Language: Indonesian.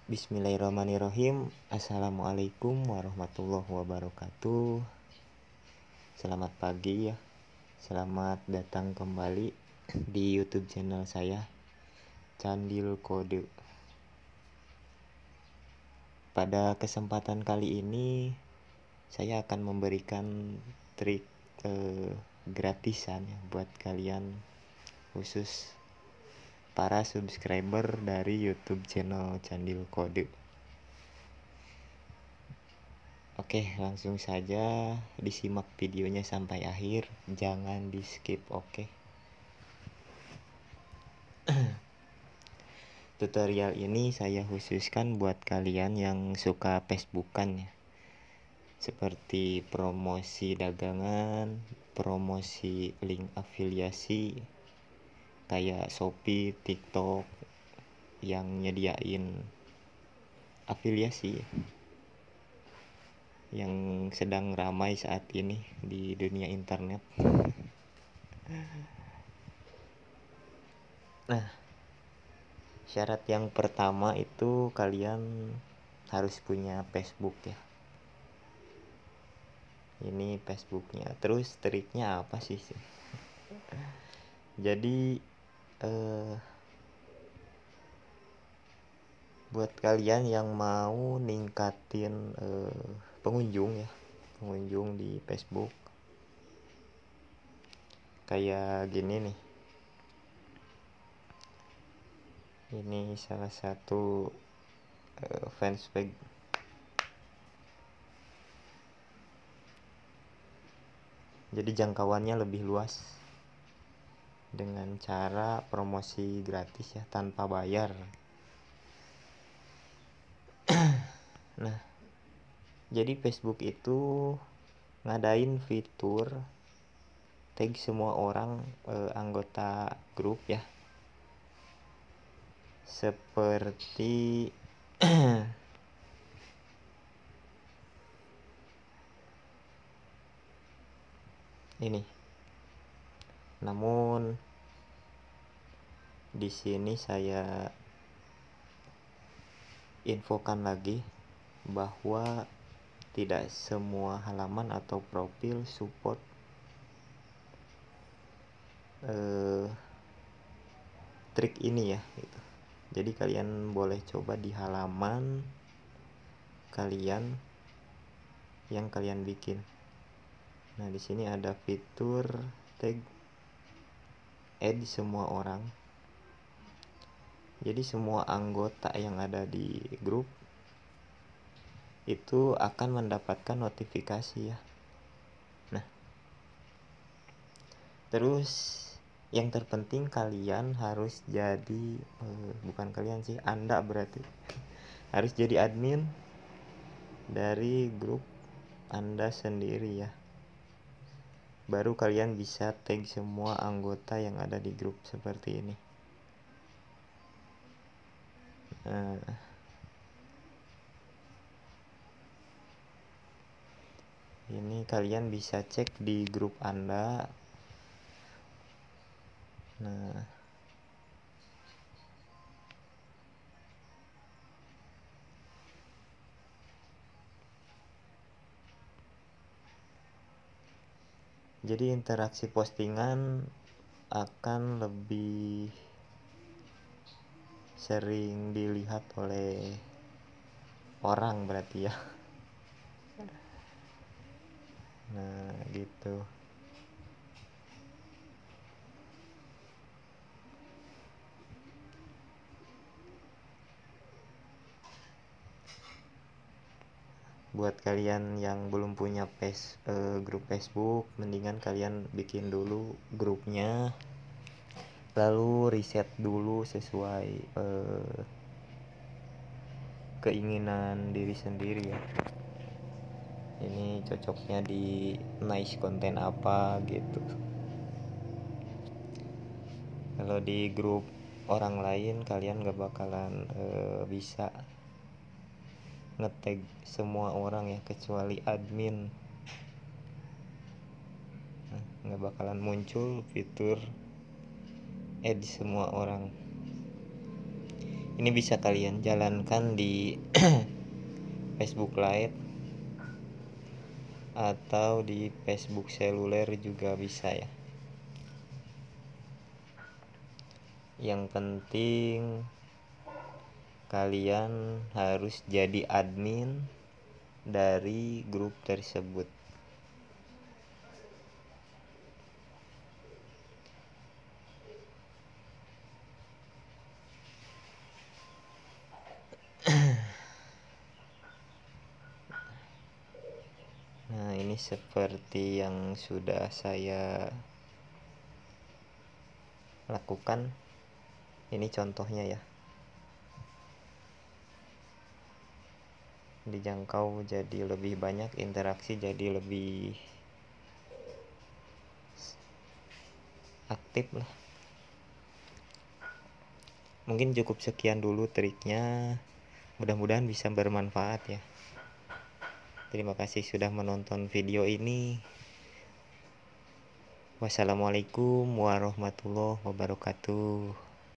Bismillahirrahmanirrahim. Assalamualaikum warahmatullahi wabarakatuh. Selamat pagi ya. Selamat datang kembali di YouTube channel saya, Candil Kode. Pada kesempatan kali ini saya akan memberikan trik gratisan ya, buat kalian, khusus para subscriber dari YouTube channel Candil Kode. Oke, langsung saja disimak videonya sampai akhir, jangan di skip, oke. Tutorial ini saya khususkan buat kalian yang suka Facebookan ya, seperti promosi dagangan, promosi link afiliasi kayak Shopee, TikTok yang nyediain afiliasi yang sedang ramai saat ini di dunia internet. Nah, syarat yang pertama itu kalian harus punya Facebook ya. Ini Facebooknya. Terus triknya apa sih? Jadi buat kalian yang mau ningkatin pengunjung ya, pengunjung di Facebook, kayak gini nih. Ini salah satu fanspage. Jadi jangkauannya lebih luas dengan cara promosi gratis ya, tanpa bayar. Nah, jadi Facebook itu ngadain fitur tag semua orang anggota grup ya, seperti ini. Namun di sini saya infokan lagi bahwa tidak semua halaman atau profil support trik ini ya gitu. Jadi kalian boleh coba di halaman kalian yang kalian bikin. Nah, di sini ada fitur tag add semua orang. Jadi semua anggota yang ada di grup itu akan mendapatkan notifikasi ya. Nah, terus yang terpenting kalian harus jadi bukan kalian sih, Anda berarti harus jadi admin dari grup Anda sendiri ya. Baru kalian bisa tag semua anggota yang ada di grup seperti ini. Ini kalian bisa cek di grup Anda. Nah, jadi interaksi postingan akan lebih sering dilihat oleh orang berarti ya. Nah, gitu. Buat kalian yang belum punya grup Facebook, mendingan kalian bikin dulu grupnya, lalu riset dulu sesuai keinginan diri sendiri ya. Ini cocoknya di nice konten apa gitu. Kalau di grup orang lain kalian gak bakalan bisa ngetag semua orang ya, kecuali admin. Nah, gak bakalan muncul fitur add semua orang. Ini bisa kalian jalankan di Facebook Lite atau di Facebook seluler juga bisa ya. Yang penting kalian harus jadi admin dari grup tersebut. Nah, ini seperti yang sudah saya lakukan. Ini contohnya ya. Dijangkau jadi lebih banyak, interaksi jadi lebih aktif lah. Mungkin cukup sekian dulu triknya. Mudah-mudahan bisa bermanfaat ya. Terima kasih sudah menonton video ini. Wassalamualaikum warahmatullahi wabarakatuh.